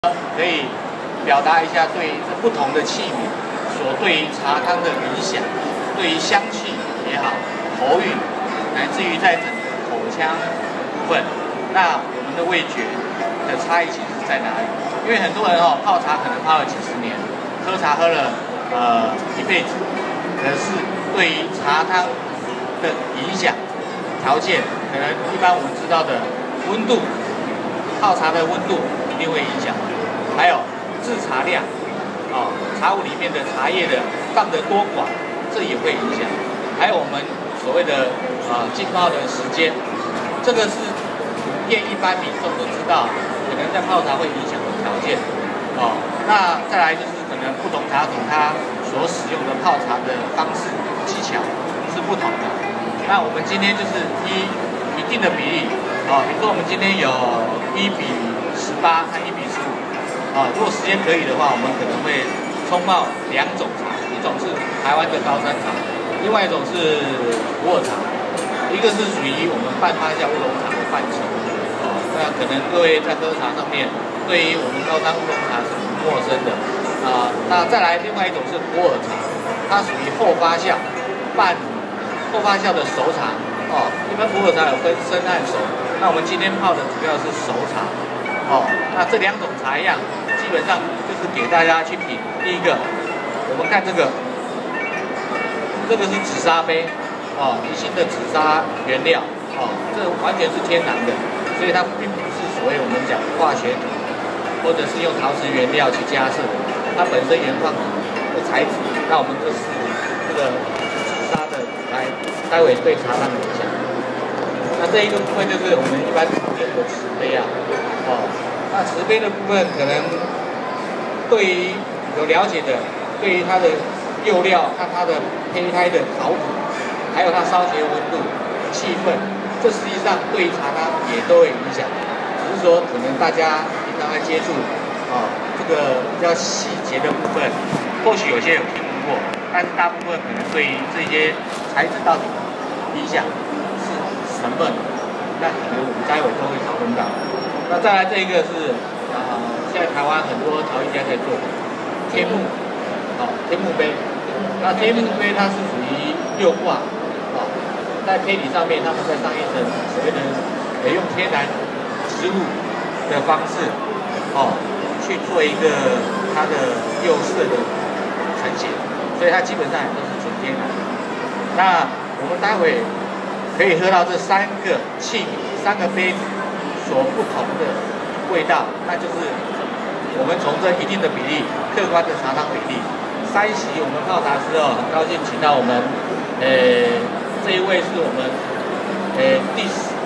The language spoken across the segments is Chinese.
可以表达一下对于这不同的器皿所对于茶汤的影响，对于香气也好，喉韵，乃至于在整个口腔部分，那我们的味觉的差异其实在哪里？因为很多人泡茶可能泡了几十年，喝茶喝了一辈子，可是对于茶汤的影响条件，可能一般我们知道的温度，泡茶的温度一定会影响。 还有制茶量，茶壶里面的茶叶的放得多寡，这也会影响。还有我们所谓的浸泡的时间，这个是普遍一般民众都知道，可能在泡茶会影响的条件。那再来就是可能不同茶种它所使用的泡茶的方式技巧是不同的。那我们今天就是依一定的比例，比如说我们今天有1:18和1:15。 如果时间可以的话，我们可能会冲泡2种茶，一种是台湾的高山茶，另外一种是普洱茶，一个是属于我们半发酵乌龙茶的范畴。那可能各位在喝茶上面，对于我们高山乌龙茶是不陌生的。那再来另外一种是普洱茶，它属于后发酵的熟茶。一般普洱茶有分生和熟，那我们今天泡的主要是熟茶。那这2种茶样。 基本上就是给大家去品。第一个，我们看这个是紫砂杯，宜兴的紫砂原料，这完全是天然的，所以它并不是所谓我们讲化学土，或者是用陶瓷原料去加设，它本身原矿的材质，那我们这是这个紫砂的待会对茶汤的影响。那这一个部分就是我们一般常见的瓷杯啊，那瓷杯的部分可能。 对于有了解的，对于它的釉料、看它的胚胎的考古，还有它烧结温度、气氛，这实际上对于茶汤也都会影响。只是说可能大家平常在接触这个比较细节的部分，或许有些有听过，但是大部分可能对于这些材质到底影响是什么，那可能我们待会都会讨论到。那再来这一个是。 现在台湾很多陶艺家在做天目，天目杯。那天目杯它是属于6卦，在胚体上面，他们再上一层所谓的用天然植物的方式，去做一个它的釉色的呈现，所以它基本上也都是纯天然。那我们待会可以喝到这3个器皿、3个杯子所不同的味道，那就是。 我们从这一定的比例，客观的茶汤比例，3席我们泡茶师很高兴请到我们，这一位是我们，第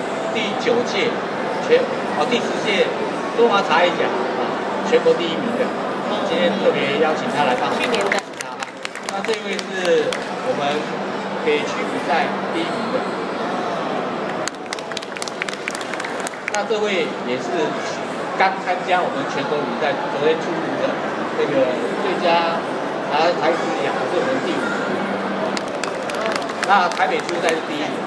9届第10届中华茶艺奖全国第1名的，今天特别邀请他来帮我们去年的茶。那这位是我们北区比赛第1名的，那这位也是。 刚参加我们全国比赛，昨天出炉的那个最佳茶师奖是我们第5名，那台北初赛是第1名。